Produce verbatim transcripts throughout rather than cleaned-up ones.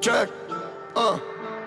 check. Uh.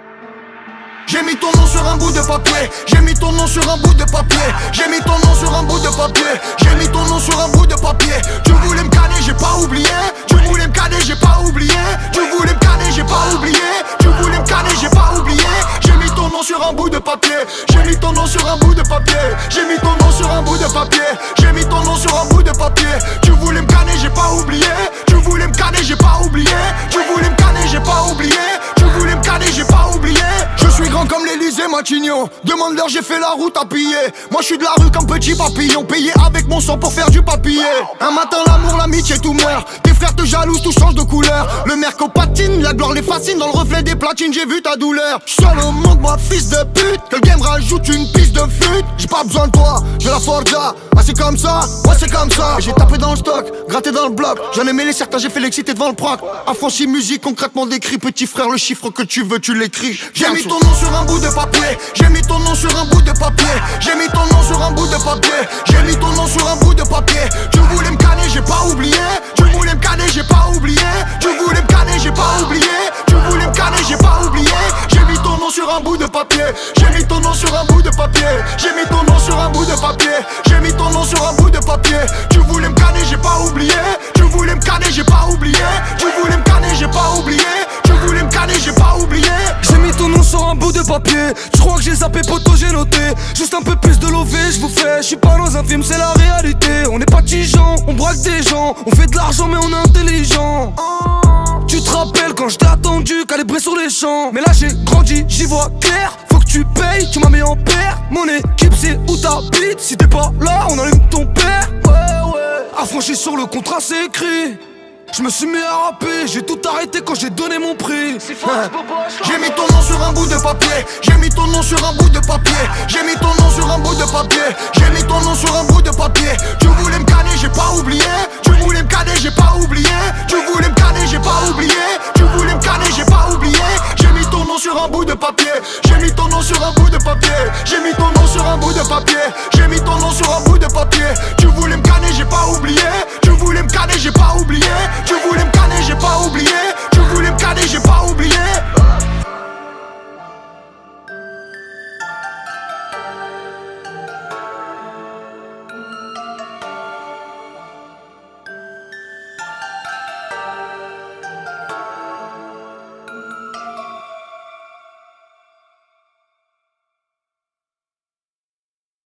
J'ai mis ton nom sur un bout de papier. J'ai mis ton nom sur un bout de papier. J'ai mis ton nom sur un bout de papier. J'ai mis ton nom sur un bout de papier. Tu voulais me canner, j'ai pas oublié. Tu voulais me canner, j'ai pas oublié. Tu voulais me canner, j'ai pas oublié. Tu voulais me canner, j'ai pas oublié. J'ai mis ton nom sur un bout de papier. J'ai mis ton nom sur un bout de papier. J'ai mis ton nom sur un bout de papier. J'ai mis ton nom sur un bout de papier. Tu voulais me canner, j'ai pas oublié. Tu voulais me canner, j'ai pas oublié. Tu voulais me canner, j'ai pas oublié. Tu voulais me canner, j'ai pas oublié. Je suis grand comme l'Élysée Matignon. Demande-leur, j'ai fait la route à piller. Moi je suis de la rue comme petit papillon, payé avec mon sang pour faire du papier. Un matin l'amour, l'amitié tout meurt. Tes frères te jalousent, tout change de couleur. Le merco patine, la gloire les fascine. Dans le reflet des platines, j'ai vu ta douleur. Seul au monde, moi fils de pute. Que le game rajoute une piste de flûte. J'ai pas besoin de toi, j'ai la forja. Ah c'est comme ça, ouais c'est comme ça. J'ai tapé dans le stock, gratté dans le bloc. J'en ai mêlé certains, j'ai fait l'excité devant le proc. Affranchi musique concrètement décrit. Petit frère, le chiffre que tu veux, tu l'écris. J'ai mis ton nom sur un bout de papier. J'ai mis ton nom sur un bout de papier. J'ai mis ton nom sur un bout de papier. J'ai mis ton nom sur un bout de papier. Tu voulais me canner, j'ai pas oublié. Tu voulais me canner, j'ai pas oublié. Tu voulais me canner, j'ai pas oublié. Tu voulais me canner, j'ai pas oublié. J'ai mis ton nom sur un bout de papier. J'ai mis ton nom sur un bout de papier. J'ai mis ton nom sur un bout de papier. J'ai mis ton nom sur un bout de papier. Tu voulais me canner, j'ai pas oublié. Tu voulais me canner, j'ai pas oublié. Tu voulais me canner, j'ai pas oublié. Tu voulais me canner, j'ai pas oublié. J'ai mis ton nom sur un bout de papier. Je crois que j'ai zappé poto, j'ai noté. Juste un peu plus de lové, je vous fais. Je suis pas dans un film, c'est la réalité. On n'est pas tigeant, on braque des gens. On fait de l'argent mais on est intelligent. Tu te rappelles quand je t'ai attendu, calibré sur les champs. Mais là j'ai grandi, j'y vois clair. Faut que tu payes, tu m'as mis en paire. Mon équipe c'est où t'habites. Si t'es pas là, on allume ton père. Ouais ouais. Affranchi sur le contrat, c'est écrit. Je me suis mis à rapper, j'ai tout arrêté quand j'ai donné mon prix. J'ai mis ton nom sur un bout de papier. J'ai mis ton nom sur un bout de papier. J'ai mis ton nom sur un bout de papier. J'ai mis ton nom sur un bout de papier. Tu voulais me canner, j'ai pas oublié. Tu voulais me canner, j'ai pas oublié. Tu voulais me canner, j'ai pas oublié. Tu voulais me canner, j'ai pas oublié. J'ai mis ton nom sur un bout de papier. J'ai mis ton nom sur un bout de papier. J'ai mis ton nom sur un bout de papier. J'ai mis ton nom sur un bout de papier. Tu voulais me canner, j'ai pas oublié. Tu voulais me canner, j'ai pas oublié. Tu voulais me canner, j'ai pas oublié. Tu voulais me canner, j'ai pas oublié.